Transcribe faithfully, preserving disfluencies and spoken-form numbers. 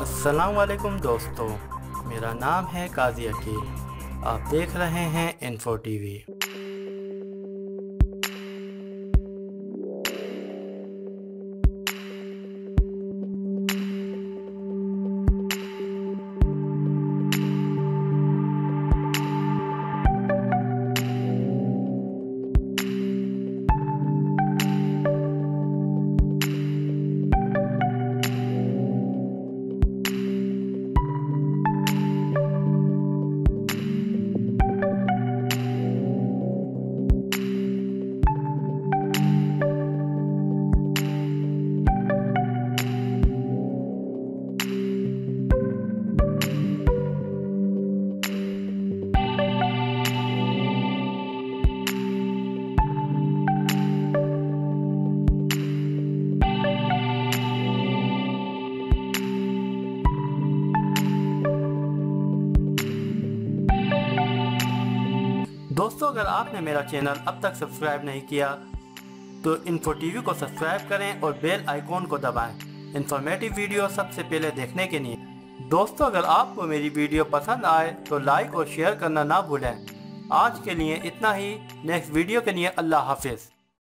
अस्सलाम वालेकुम दोस्तों, मेरा नाम है काजी अकील। आप देख रहे हैं इन्फो टीवी। दोस्तों, अगर आपने मेरा चैनल अब तक सब्सक्राइब नहीं किया तो इन्फो टीवी को सब्सक्राइब करें और बेल आइकॉन को दबाएं इन्फॉर्मेटिव वीडियो सबसे पहले देखने के लिए। दोस्तों, अगर आपको मेरी वीडियो पसंद आए तो लाइक और शेयर करना ना भूलें। आज के लिए इतना ही। नेक्स्ट वीडियो के लिए अल्लाह हाफिज़।